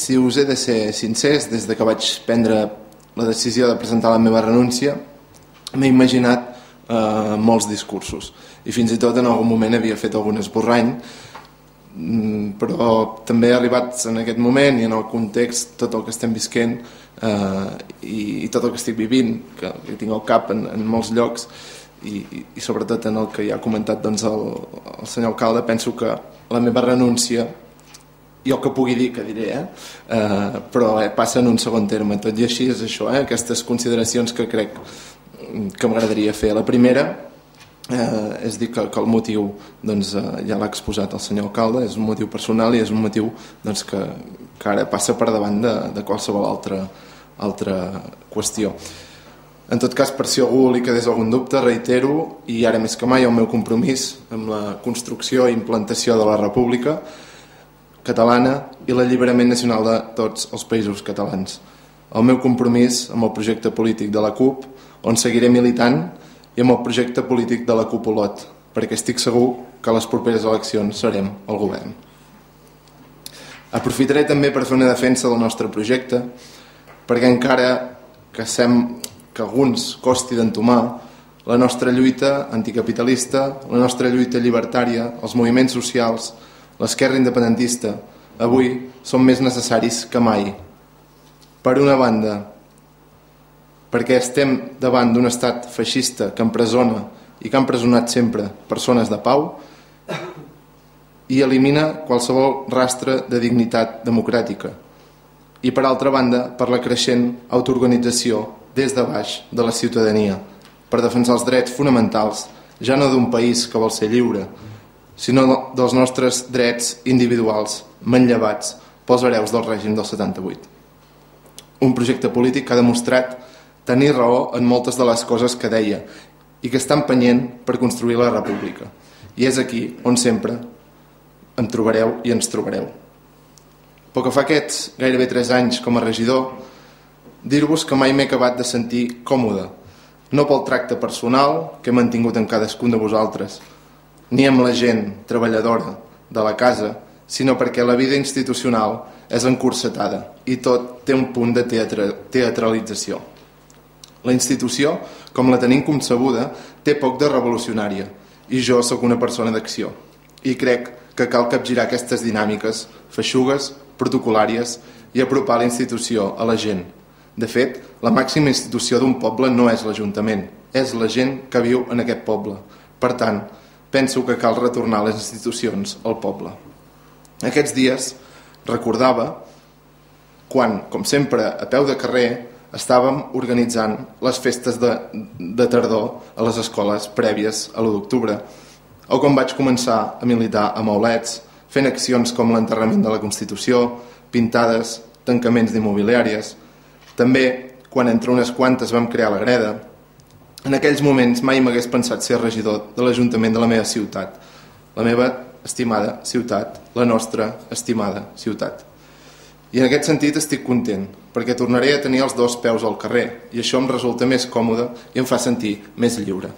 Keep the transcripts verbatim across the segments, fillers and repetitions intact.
si us he de ser sincers, des de que vaig prendre la decisió de presentar la meva renúncia, m'he imaginat eh, molts discursos i fins i tot en algun moment havia fet algun esborrany, però també he arribat en aquest moment i en el context, tot el que estem visquent eh, i, i tot el que estic vivint, que, que tinc al cap en, en molts llocs i, i, i sobretot en el que ja ha comentat doncs, el, el senyor alcalde, penso que la meva renúncia, jo que pugui dir que diré, eh? Eh, però eh, passa en un segon terme. Tot i així és això, eh? Aquestes consideracions que crec que m'agradaria fer. La primera eh, és dir que, que el motiu doncs, eh, ja l'ha exposat el senyor alcalde, és un motiu personal i és un motiu doncs, que, que ara passa per davant de, de qualsevol altra, altra qüestió. En tot cas, per si algú li quedés algun dubte, reitero, i ara més que mai, el meu compromís amb la construcció i implantació de la República catalana i l'alliberament nacional de tots els països catalans. El meu compromís amb el projecte polític de la CUP, on seguiré militant, i amb el projecte polític de la CUP Olot, perquè estic segur que a les properes eleccions serem el govern. Aprofitaré també per fer una defensa del nostre projecte, perquè encara que, sem, que alguns costi d'entomar, la nostra lluita anticapitalista, la nostra lluita llibertària, els moviments socials, l'esquerra independentista, avui són més necessaris que mai. Per una banda, perquè estem davant d'un estat feixista que empresona i que ha empresonat sempre persones de pau i elimina qualsevol rastre de dignitat democràtica. I per altra banda, per la creixent autoorganització des de baix de la ciutadania, per defensar els drets fonamentals, ja no d'un país que vol ser lliure, sinó dels nostres drets individuals manllevats pels hereus del règim del setanta-vuit. Un projecte polític que ha demostrat tenir raó en moltes de les coses que deia i que està empenyent per construir la república. I és aquí on sempre em trobareu i ens trobareu. Pel que fa aquests gairebé tres anys com a regidor, dir-vos que mai m'he acabat de sentir còmode, no pel tracte personal que he mantingut amb cadascun de vosaltres, ni amb la gent treballadora de la casa, sinó perquè la vida institucional és encursetada i tot té un punt de teatre, teatralització. La institució, com la tenim concebuda, té poc de revolucionària i jo sóc una persona d'acció i crec que cal capgirar aquestes dinàmiques feixugues, protocolàries i apropar la institució a la gent. De fet, la màxima institució d'un poble no és l'Ajuntament, és la gent que viu en aquest poble. Per tant, penso que cal retornar les institucions al poble. Aquests dies recordava quan, com sempre, a peu de carrer, estàvem organitzant les festes de, de tardor a les escoles prèvies a l'u d'octubre, o quan vaig començar a militar a Maulets, fent accions com l'enterrament de la Constitució, pintades, tancaments d'immobiliàries. També, quan entre unes quantes vam crear la Greda, en aquells moments mai m'hagués pensat ser regidor de l'Ajuntament de la meva ciutat, la meva estimada ciutat, la nostra estimada ciutat. I en aquest sentit estic content, perquè tornaré a tenir els dos peus al carrer i això em resulta més còmode i em fa sentir més lliure.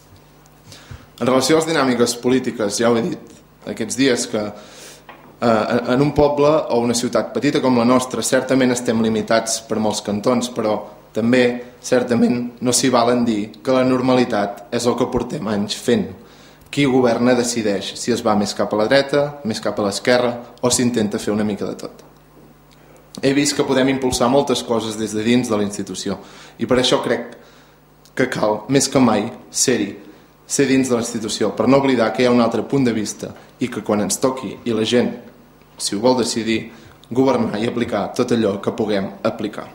En relació a les dinàmiques polítiques, ja ho he dit aquests dies, que eh, en un poble o una ciutat petita com la nostra certament estem limitats per molts cantons, però també, certament, no s'hi valen dir que la normalitat és el que portem anys fent. Qui governa decideix si es va més cap a la dreta, més cap a l'esquerra o s'intenta fer una mica de tot. He vist que podem impulsar moltes coses des de dins de la institució i per això crec que cal, més que mai, ser-hi, ser dins de la institució, per no oblidar que hi ha un altre punt de vista i que quan ens toqui i la gent, si ho vol decidir, governar i aplicar tot allò que puguem aplicar.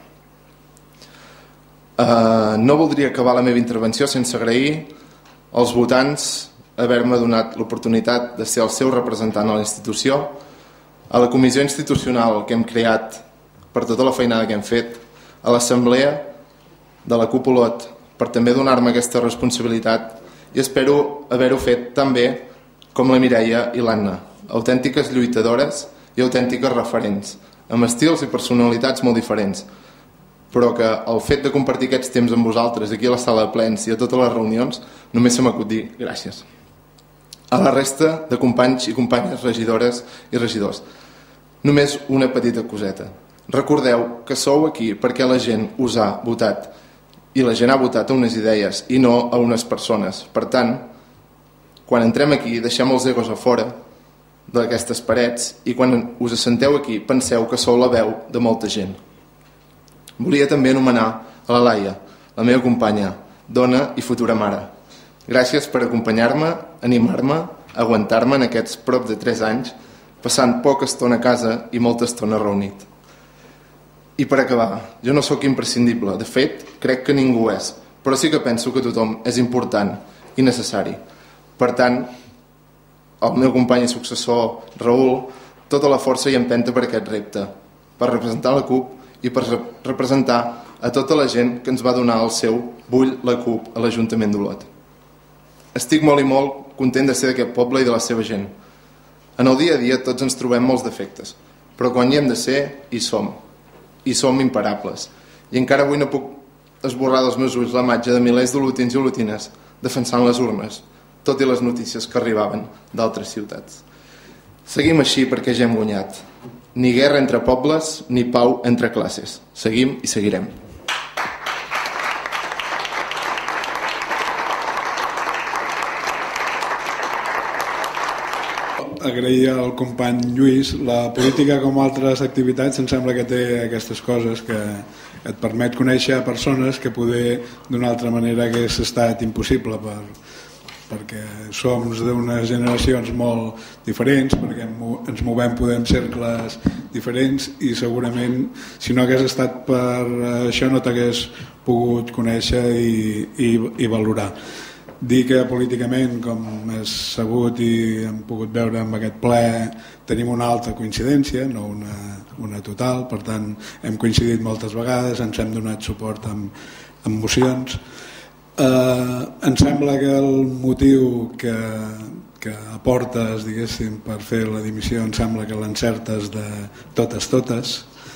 Uh, no voldria acabar la meva intervenció sense agrair als votants haver-me donat l'oportunitat de ser el seu representant a la institució, a la comissió institucional que hem creat per tota la feinada que hem fet, a l'assemblea de la CUP Olot per també donar-me aquesta responsabilitat i espero haver-ho fet tan bé com la Mireia i l'Anna, autèntiques lluitadores i autèntiques referents, amb estils i personalitats molt diferents, però que el fet de compartir aquests temps amb vosaltres aquí a la sala de plens i a totes les reunions només se m'acut dir gràcies. A la resta de companys i companyes regidores i regidors, només una petita coseta. Recordeu que sou aquí perquè la gent us ha votat i la gent ha votat a unes idees i no a unes persones. Per tant, quan entrem aquí deixem els egos a fora d'aquestes parets i quan us assenteu aquí penseu que sou la veu de molta gent. Volia també anomenar a la Laia, la meva companya, dona i futura mare. Gràcies per acompanyar-me, animar-me, aguantar-me en aquests prop de tres anys, passant poca estona a casa i molta estona reunit. I per acabar, jo no sóc imprescindible, de fet, crec que ningú és, però sí que penso que tothom és important i necessari. Per tant, el meu company i successor, Raül, tota la força i empenta per aquest repte, per representar la CUP i per representar a tota la gent que ens va donar el seu Vull la CUP a l'Ajuntament d'Olot. Estic molt i molt content de ser d'aquest poble i de la seva gent. En el dia a dia tots ens trobem molts defectes, però quan hi hem de ser, hi som. I som imparables. I encara avui no puc esborrar dels meus ulls la imatge de milers d'olotins i olotines defensant les urnes, tot i les notícies que arribaven d'altres ciutats. Seguim així perquè ja hem guanyat. Ni guerra entre pobles, ni pau entre classes. Seguim i seguirem. Agrair al company Lluís. La política, com altres activitats, em sembla que té aquestes coses que et permet conèixer persones que poder d'una altra manera hagués estat impossible per, perquè som d'unes generacions molt diferents, perquè ens movem podem cercles diferents i segurament si no hagués estat per això no t'hagués pogut conèixer i, i, i valorar. Dir que políticament, com és sabut i hem pogut veure amb aquest ple, tenim una alta coincidència, no una, una total, per tant hem coincidit moltes vegades, ens hem donat suport amb, amb mocions. Eh, em sembla que el motiu que, que aportes, diguéssim, per fer la dimissió, em sembla que l'encertes de totes, totes.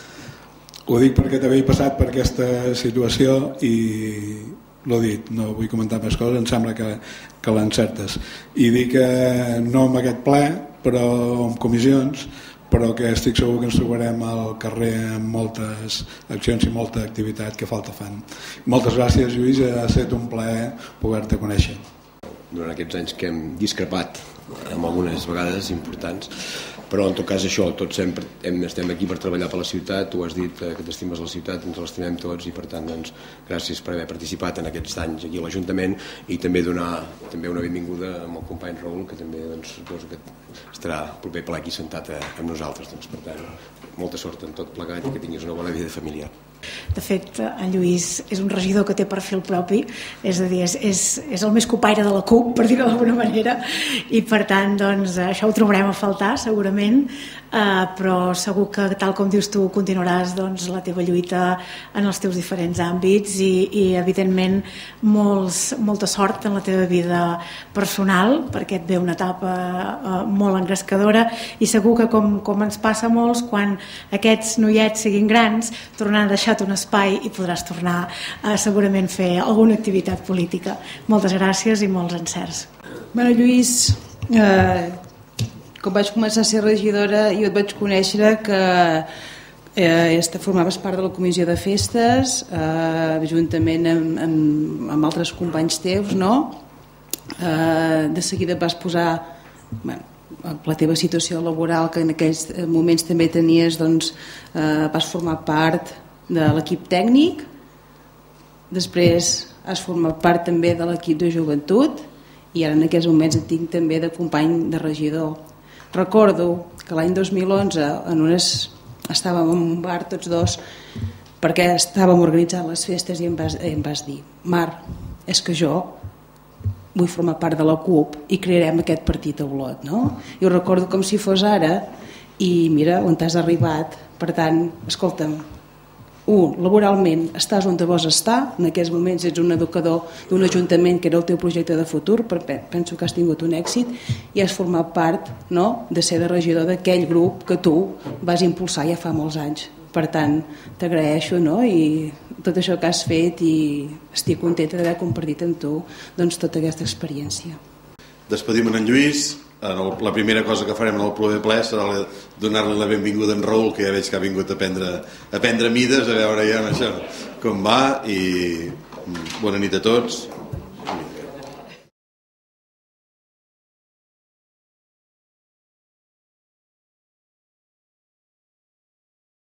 Ho dic perquè t'havia passat per aquesta situació i l'ho dit, no vull comentar més coses, em sembla que, que l'encertes. I dic que no amb aquest ple, però amb comissions, però que estic segur que ens trobarem al carrer amb moltes accions i molta activitat que falta fan. Moltes gràcies, Lluís, ha estat un plaer poder-te conèixer. Durant aquests anys que hem discrepat amb algunes vegades importants, però en tot cas això, tots sempre hem, estem aquí per treballar per la ciutat, tu has dit que t'estimes la ciutat, ens l'estimem tots i per tant doncs, gràcies per haver participat en aquests anys aquí a l'Ajuntament i també donar també una benvinguda amb el company Raül, que també doncs, suposo que estarà proper ple aquí sentat amb nosaltres, doncs, per tant molta sort en tot plegat i que tinguis una bona vida familiar. De fet, en Lluís és un regidor que té perfil propi, és a dir, és, és, és el més copaire de la CUP, per dir-ho d'alguna manera, i per tant, doncs, això ho trobarem a faltar, segurament, eh, però segur que, tal com dius tu, continuaràs doncs, la teva lluita en els teus diferents àmbits i, i evidentment, molts, molta sort en la teva vida personal, perquè et ve una etapa eh, molt engrescadora i segur que, com, com ens passa a molts, quan aquests noiets siguin grans, tornaran a deixar un espai i podràs tornar a segurament fer alguna activitat política. Moltes gràcies i molts encerts. Bueno, Lluís, eh, com vaig començar a ser regidora jo et vaig conèixer que eh, formaves part de la comissió de festes eh, juntament amb, amb, amb altres companys teus, no? Eh, de seguida vas posar bueno, la teva situació laboral que en aquells moments també tenies, doncs eh, vas formar part de l'equip tècnic, després has format part també de l'equip de joventut i ara en aquests moments et tinc també de company de regidor. Recordo que l'any dos mil onze en unes, estàvem en un bar tots dos perquè estàvem organitzant les festes i em vas, em vas dir Mar, és que jo vull formar part de la CUP i crearem aquest partit a Olot, no? I ho recordo com si fos ara i mira on t'has arribat. Per tant, escolta'm, un, laboralment estàs on te vols estar, en aquests moments ets un educador d'un ajuntament que era el teu projecte de futur, perquè penso que has tingut un èxit i has format part, no?, de ser de regidor d'aquell grup que tu vas impulsar ja fa molts anys. Per tant, t'agraeixo, no?, i tot això que has fet i estic contenta d'haver compartit amb tu doncs, tota aquesta experiència. Despedim en Lluís, la primera cosa que farem en el proper ple serà donar-li la benvinguda a en Raül, que ja veig que ha vingut a prendre, a prendre mides, a veure ja això com va, i bona nit a tots.